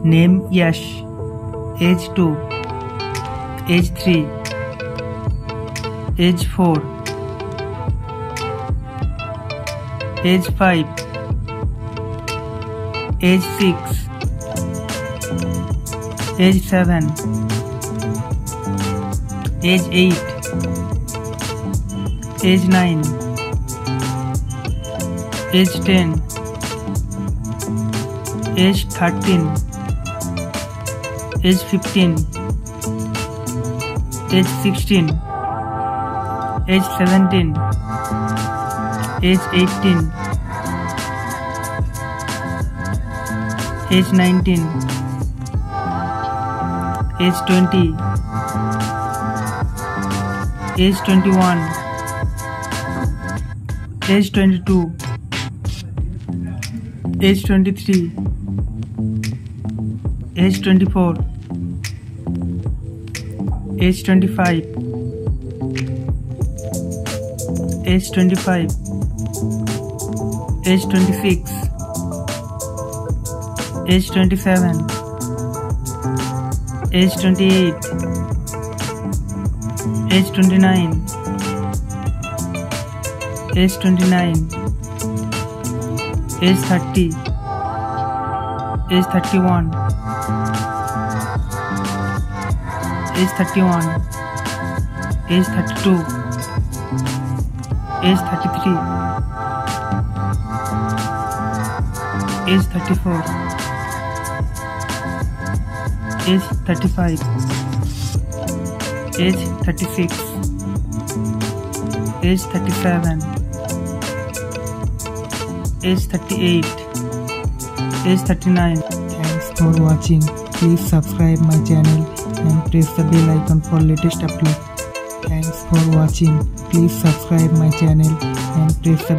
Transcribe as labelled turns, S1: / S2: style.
S1: Name Yash. Age 2. Age 3. Age 4. Age 5. Age 6. Age 7. Age 8. Age 9. Age 10. Age 13. Age 15. Age 16. Age 17. Age 18. Age 19. Age 20. Age 21. Age 22. Age 23. Age 24. Age 25. Age 25. Age 26. Age 27. Age 28. Age 29. Age 29. Age 30. Age 31. Age 31. Age 32. Age 33. Age 34. Age 35. Age 36. Age 37. Age 38. Age 39. Thanks for watching. Please subscribe my channel and press the bell icon for latest upload. Thanks for watching. Please subscribe my channel and press the